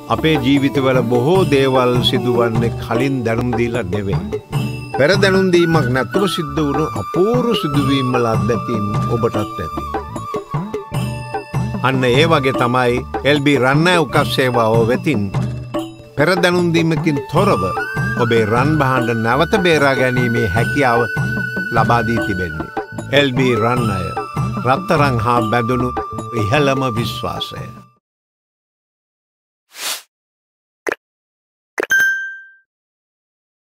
අපේ ජීවිතවල බොහෝ දේවල් සිදුවන්නේ කලින් දැනුම් දීලා නෙවෙයි. පෙර දැනුම් දීමක් නැතුව සිද්ධ වුණු අපූර්ව සිදුවීම් වල අත්දැකීම් ඔබටත් ඇති. අන්න ඒ වගේ තමයි LB රන්නෑ උකස් සේවාව වෙතින් පෙර දැනුම් දීමකින් තොරව ඔබේ රන් භාණ්ඩ නැවත බේරා ගැනීමේ හැකියාව ලබා දී තිබෙන්නේ. LB රන්නය රත්තරන් හා බැඳුණු ඉහළම විශ්වාසය.